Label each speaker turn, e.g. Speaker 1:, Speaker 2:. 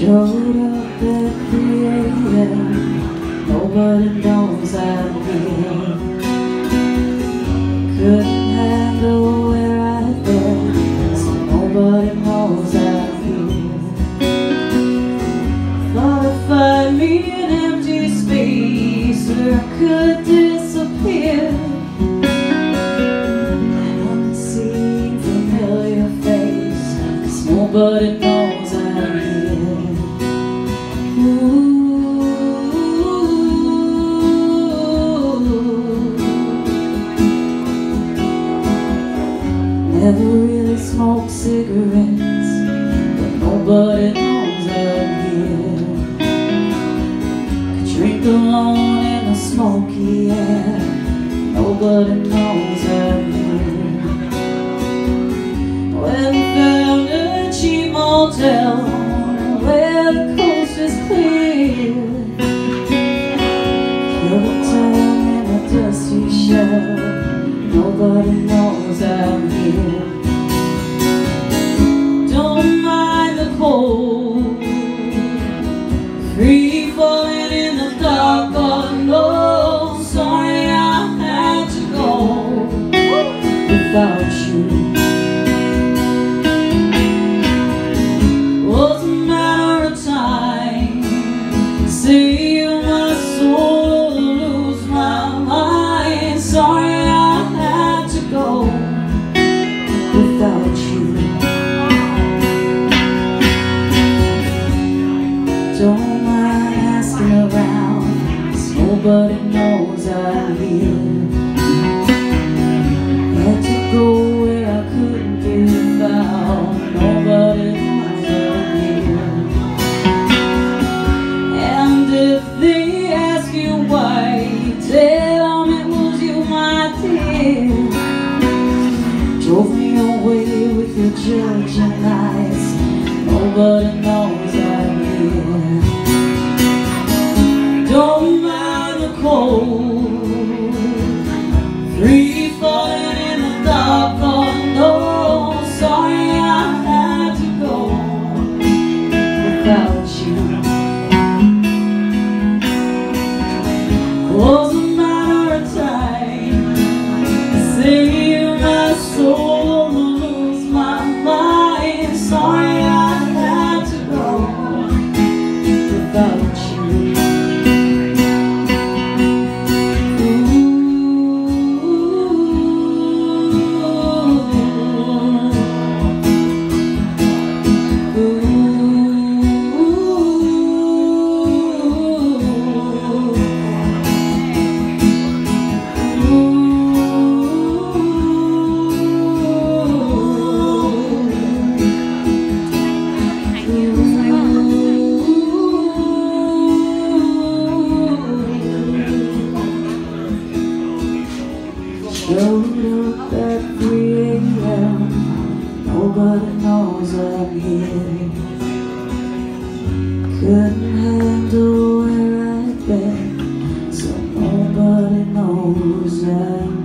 Speaker 1: Showed up at 3 a.m. Nobody knows I'm here. Couldn't handle where I've been, so nobody knows I'm here. Thought I'd find me an empty space where I could disappear. An unseen familiar face, 'cause nobody knows I'm here. Never really smoked cigarettes, but nobody knows I'm here. Could drink alone in the smoky air, nobody knows I'm here. Well, we found a cheap motel where the coast is clear. Killed the time in a dusty shell, nobody knows I'm here. Don't mind the cold, free falling in the dark. Oh no, sorry I had to go without you. Was a matter of time, save my soul or lose my mind. Sorry I had to go without you. Don't mind asking around, 'cause nobody knows I'm here. Had to go where I couldn't be found, nobody knows I'm here. And if they ask you why, tell them it was you, my dear. Drove me away with your judging eyes, nobody knows I'm here. Don't mind the cold, free falling in the dark. Oh no, sorry I had to go without you. Was a matter of time, save my soul or lose my mind. Sorry I had to go without you. Showed up at 3 a.m. Nobody knows I'm here. Couldn't handle where I've been, so nobody knows I'm here.